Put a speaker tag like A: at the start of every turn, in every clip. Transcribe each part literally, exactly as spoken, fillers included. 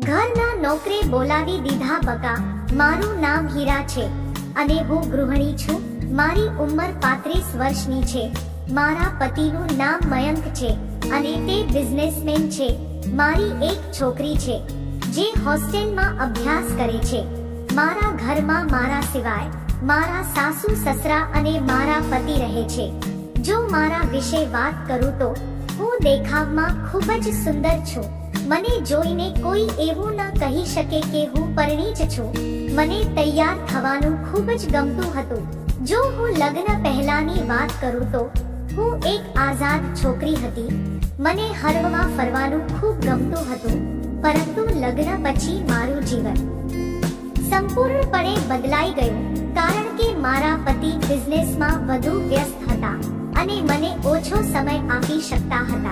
A: ઘરના નોકરે બોલાવી દીધા બકા. મારું નામ હીરા છે અને હું ગૃહિણી છું. મારી ઉંમર પાંત્રીસ વર્ષની છે. મારા પતિનું નામ મયંક છે અને તે બિઝનેસમેન છે. મારી એક છોકરી છે જે હોસ્ટેલમાં અભ્યાસ કરે છે. મારા ઘરમાં મારા સિવાય મારા સાસુ સસરા અને મારા પતિ રહે છે. જો મારા વિશે વાત કરું તો હું દેખાવમાં ખૂબ જ સુંદર છું. મને જોઈને કોઈ એવું ન કહી શકે કે હું પરણી જ છું. મને તૈયાર થવાનું ખૂબ જ ગમતું હતું. જો હું લગ્ન પહેલાની વાત કરું તો હું એક આઝાદ છોકરી હતી. મને હરવા ફરવાનું ખૂબ ગમતું હતું. પરંતુ લગ્ન પછી મારું જીવન સંપૂર્ણપણે બદલાઈ ગયું, કારણ કે મારા પતિ બિઝનેસમાં વધુ વ્યસ્ત હતા અને મને ઓછો સમય આપી શકતા હતા.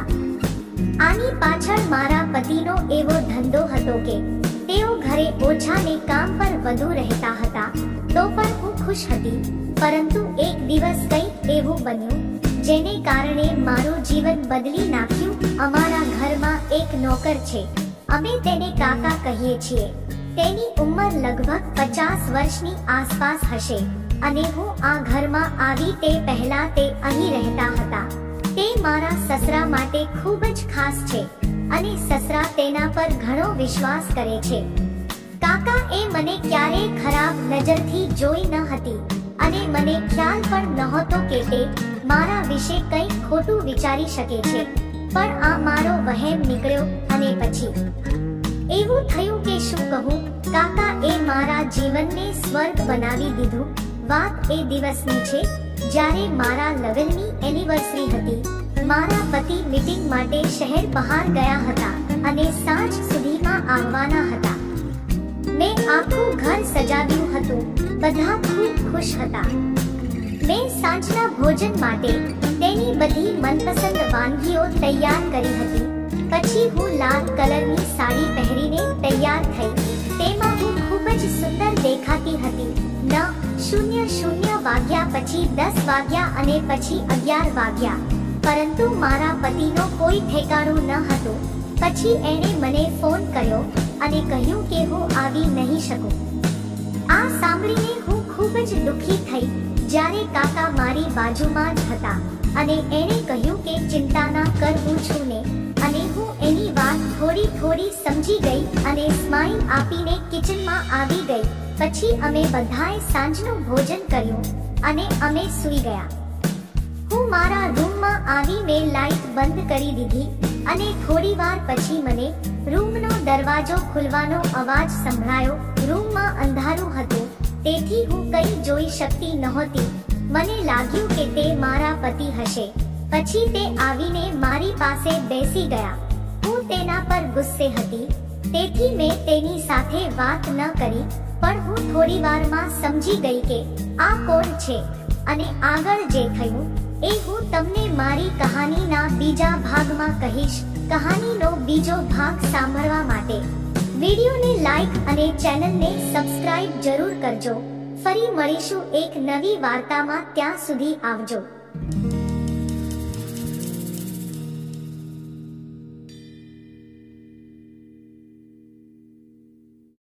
A: આની પાછળ મારા પતિનો એવો ધંધો હતો કે તેઓ ઘરે ઓછા ને કામ પર વધુ રહેતા હતા. તો પણ હું ખુશ હતી. પરંતુ એક દિવસ કંઈક એવું બન્યું જેને કારણે મારું જીવન બદલી નાખ્યું. અમારા ઘરમાં એક નોકર છે. અમે તેને કાકા કહીએ છીએ. તેની ઉંમર લગભગ પચાસ વર્ષની આસપાસ હશે અને હું આ ઘરમાં આવી તે પહેલા તે અહીં રહેતા હતા. તે મારા સસરા માટે ખૂબ જ ખાસ છે અને સસરા તેના પર ઘણો વિશ્વાસ કરે છે. કાકા એ મને ક્યારેય ખરાબ નજરથી જોઈ ન હતી અને મને ખ્યાલ પણ નહોતો કે તે મારા વિશે કંઈક ખોટું વિચારી શકે છે. પણ આ મારો વહેમ નીકળ્યો અને પછી એવું થયું કે શું કહું, કાકા એ મારા જીવનને સ્વર્ગ બનાવી દીધું. વાત એ દિવસની છે જ્યારે મારા લગ્નની એનિવર્સરી હતી. મારા પતિ મીટિંગ માટે શહેર બહાર ગયા હતા અને સાંજ સુધીમાં આવવાના હતા. મેં આખું ઘર સજાવ્યું હતું. બધા ખૂબ ખુશ હતા. મેં સાંજના ભોજન માટે તેની બધી મનપસંદ વાનગીઓ તૈયાર કરી હતી. પછી હું લાલ કલરની સાડી પહેરીને તૈયાર થઈ. તેમાં હું ખૂબ જ સુંદર દેખાતી હતી. ન શૂન્ય શૂન્ય વાગ્યા, પછી દસ વાગ્યા અને પછી અગિયાર વાગ્યા. પરંતુ મારા પતિનો કોઈ ઠેકાણું ન હતું. પછી એણે મને ફોન કર્યો અને કહ્યું કે હું આવી નહીં શકું. આ સાંભળીને હું ખૂબ જ દુઃખી થઈ. જ્યારે કાકા મારી બાજુમાં જ હતા અને એણે કહ્યું કે ચિંતા ના કર, હું છું ને. અને હું એની વાત થોડી થોડી સમજી ગઈ અને સ્માઈલ આપીને કિચનમાં આવી ગઈ. પછી અમે બધાએ સાંજનું ભોજન કર્યું અને અમે સૂઈ ગયા. હું મારા રૂમમાં આવીને લાઈટ બંધ કરી દીધી અને થોડી વાર પછી મને રૂમનો દરવાજો ખુલવાનો અવાજ સંભળાયો. રૂમમાં અંધારું હતું તેથી હું કંઈ જોઈ શકતી નહોતી. મને લાગ્યું કે તે મારા પતિ હશે. પછી તે આવીને મારી પાસે બેસી ગયા. હું તેના પર ગુસ્સે હતી તેથી મેં તેની સાથે વાત ન કરી. પણ હું થોડી વારમાં સમજી ગઈ કે આ કોણ છે અને આગળ જે થયું એ હું તમને મારી કહાનીના બીજા ભાગમાં કહીશ. કહાનીનો બીજો ભાગ સાંભળવા માટે વિડીયોને લાઈક અને ચેનલને સબસ્ક્રાઇબ જરૂર કરજો. ફરી મળીશું એક નવી વાર્તામાં. ત્યાં સુધી આવજો.